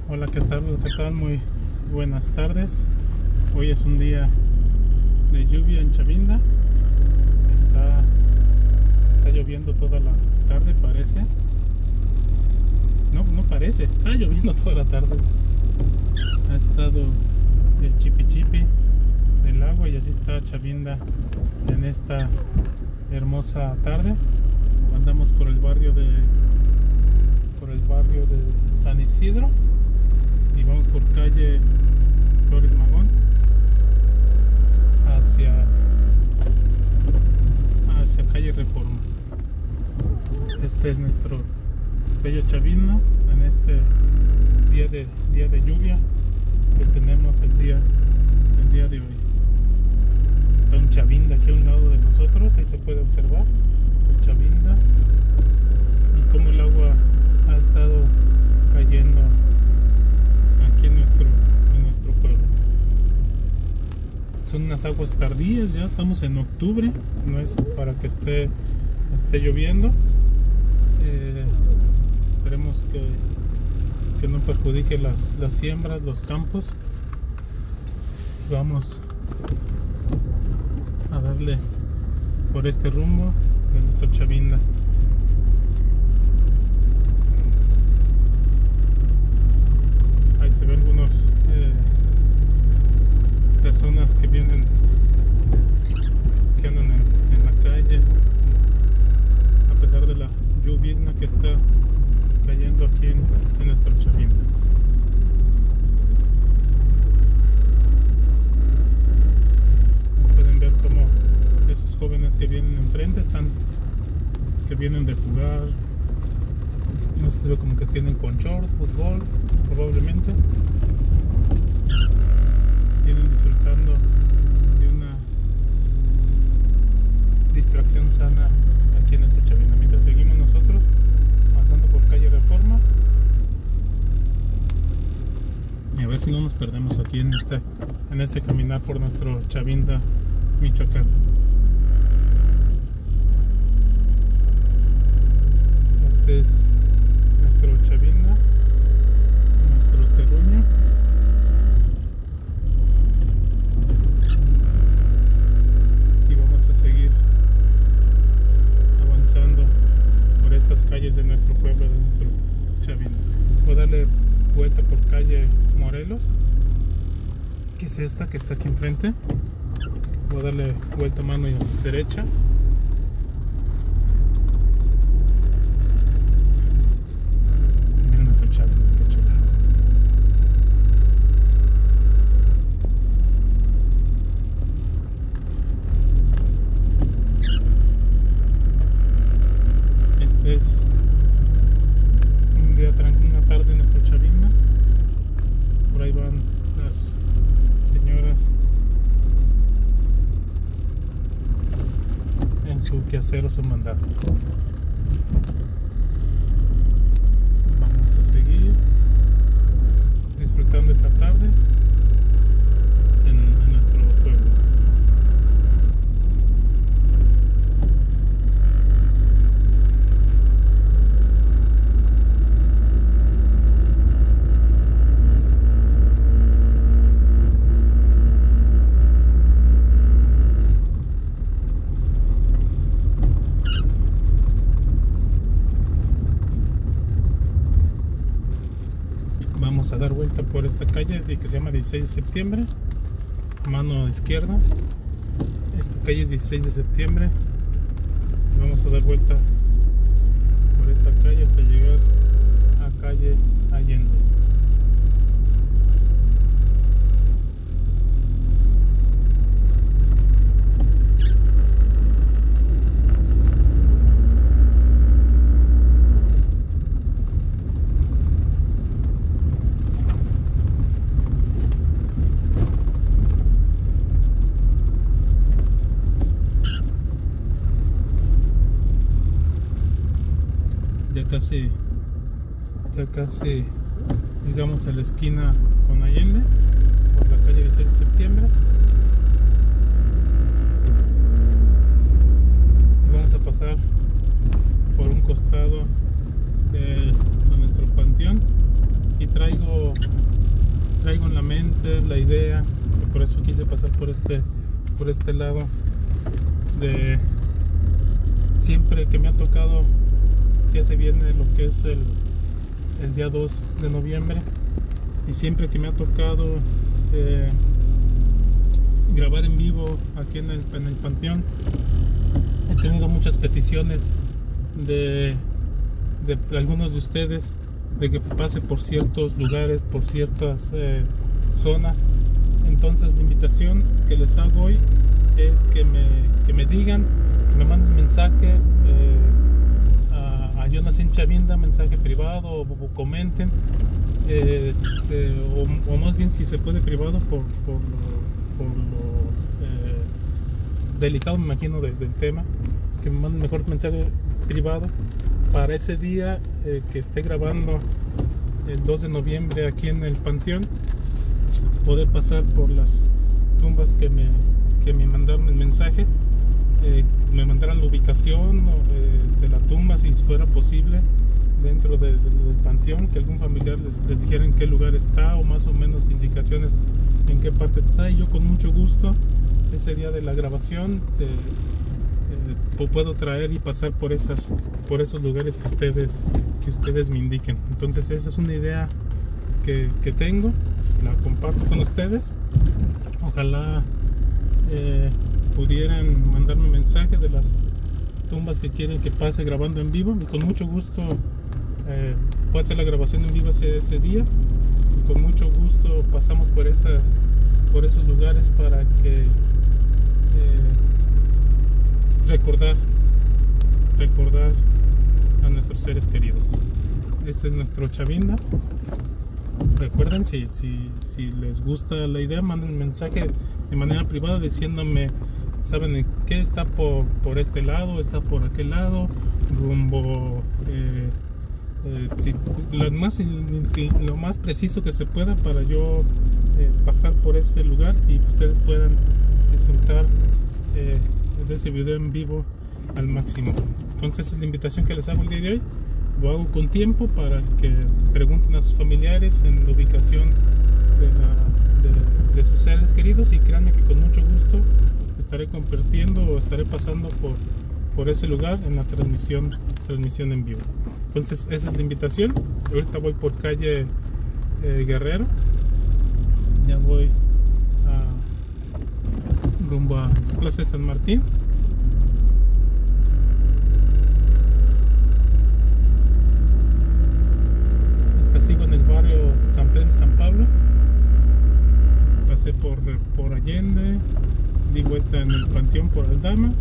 Hola, ¿qué tal? ¿Qué tal? Muy buenas tardes. Hoy es un día de lluvia en Chavinda. Está lloviendo toda la tarde, parece. No parece, está lloviendo toda la tarde. Ha estado el chipi del agua y así está Chavinda en esta hermosa tarde. Andamos por el barrio de San Isidro y vamos por calle Flores Magón hacia calle Reforma. Este es nuestro bello Chavinda en este día de lluvia que tenemos el día de hoy. Está un Chavinda aquí a un lado de nosotros, ahí se puede observar el Chavinda y cómo el agua ha estado cayendo aquí en nuestro pueblo. Son unas aguas tardías, ya estamos en octubre, no es para que esté lloviendo. Esperemos que no perjudique las siembras, los campos. Vamos a darle por este rumbo de nuestro Chavinda. Ahí se ven algunos personas que andan en la calle a pesar de la lluvia que está cayendo aquí en nuestro Chavinda. Pueden ver cómo esos jóvenes que vienen enfrente que vienen de jugar, no sé, se ve como que tienen con short, fútbol, probablemente vienen disfrutando de una distracción sana aquí en nuestro Chavinda, mientras seguimos nosotros avanzando por calle Reforma y a ver si no nos perdemos aquí en este caminar por nuestro Chavinda, Michoacán. Este es nuestro Chavinda, nuestro terruño. Y vamos a seguir avanzando por estas calles de nuestro pueblo, de nuestro Chavinda. Voy a darle vuelta por calle Morelos, que es esta que está aquí enfrente. Voy a darle vuelta a mano y derecha. Miren nuestro Chavinda, qué chulada. Este es una tarde en nuestro Chavinda. Por ahí van las señoras en su quehacer o su mandado. Vamos a seguir disfrutando esta tarde en nuestro pueblo. Vamos a dar vuelta por esta calle que se llama 16 de septiembre, mano izquierda. Esta calle es 16 de septiembre. Vamos a dar vuelta por esta calle hasta llegar a calle Allende. Ya casi llegamos a la esquina con Allende por la calle 16 de septiembre y vamos a pasar por un costado de nuestro panteón y traigo traigo en la mente, la idea, y por eso quise pasar por este lado. De siempre que me ha tocado, ya se viene lo que es el día 2 de noviembre, y siempre que me ha tocado grabar en vivo aquí en el Panteón, he tenido muchas peticiones de algunos de ustedes de que pase por ciertos lugares, por ciertas zonas. Entonces la invitación que les hago hoy es que me digan, que me manden mensaje a Yo Nací en Chavinda, mensaje privado, o comenten, o más bien, si se puede, privado, por lo delicado, me imagino, del tema, que me manden mejor mensaje privado para ese día que esté grabando el 2 de noviembre aquí en el Panteón, poder pasar por las tumbas que me mandaron el mensaje, me mandaran la ubicación de la tumba, si fuera posible, dentro del Panteón, que algún familiar les dijera en qué lugar está, o más o menos indicaciones en qué parte está, y yo con mucho gusto ese día de la grabación puedo traer y pasar por esos lugares que ustedes me indiquen. Entonces esa es una idea que tengo, la comparto con ustedes. Ojalá pudieran mandarme un mensaje de las tumbas que quieren que pase grabando en vivo, y con mucho gusto puedo hacer la grabación en vivo ese día, y con mucho gusto pasamos por esos lugares para que recordar a nuestros seres queridos. Este es nuestro Chavinda. Recuerden, si les gusta la idea, manden un mensaje de manera privada diciéndome, saben en qué está por este lado, está por aquel lado, rumbo lo más preciso que se pueda, para yo pasar por ese lugar y que ustedes puedan disfrutar de ese video en vivo al máximo. Entonces esa es la invitación que les hago el día de hoy. Lo hago con tiempo para que pregunten a sus familiares en la ubicación de sus seres queridos, y créanme que con mucho gusto estaré compartiendo o estaré pasando por ese lugar en la transmisión en vivo. Entonces esa es la invitación. Ahorita voy por calle Guerrero, ya voy rumbo a Plaza de San Martín. Sigo en el barrio San Pedro y San Pablo, pasé por Allende, di vuelta en el Panteón por Aldama,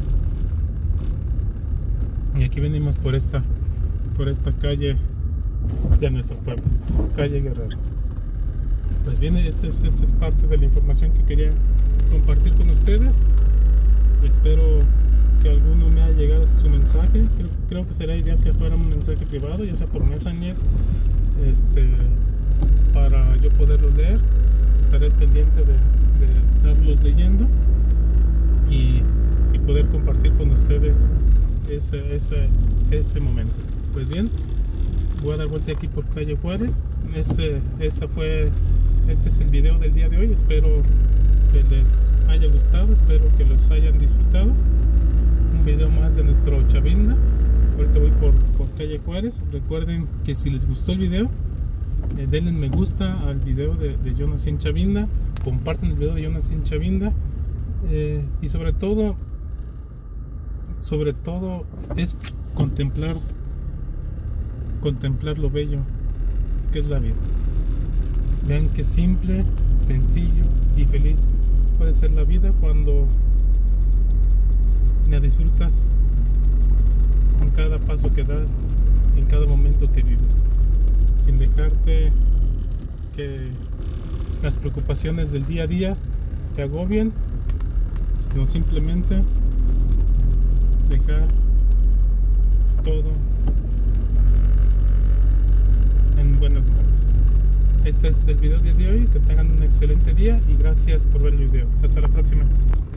y aquí venimos por esta calle de nuestro pueblo, calle Guerrero. Pues bien, esta es parte de la información que quería compartir con ustedes. Espero que alguno me haya llegado su mensaje. Creo que será ideal que fuera un mensaje privado, ya sea por Messenger, para yo poderlo leer. Estaré pendiente de estarlos leyendo y poder compartir con ustedes ese momento. Pues bien, voy a dar vuelta aquí por calle Juárez. Este es el video del día de hoy. Espero que les haya gustado, espero que los hayan disfrutado. Un video más de nuestro Chavinda. Ahorita voy por calle Juárez. Recuerden que si les gustó el video, denle me gusta al video de Yo Nací en Chavinda, compartan el video de Yo Nací en Chavinda, y sobre todo es contemplar lo bello que es la vida. Vean qué simple, sencillo y feliz puede ser la vida cuando la disfrutas con cada paso que das, en cada momento que vives, sin dejarte que las preocupaciones del día a día te agobien, sino simplemente dejar todo en buenas manos. Este es el video de hoy. Que tengan un excelente día y gracias por ver el video. Hasta la próxima.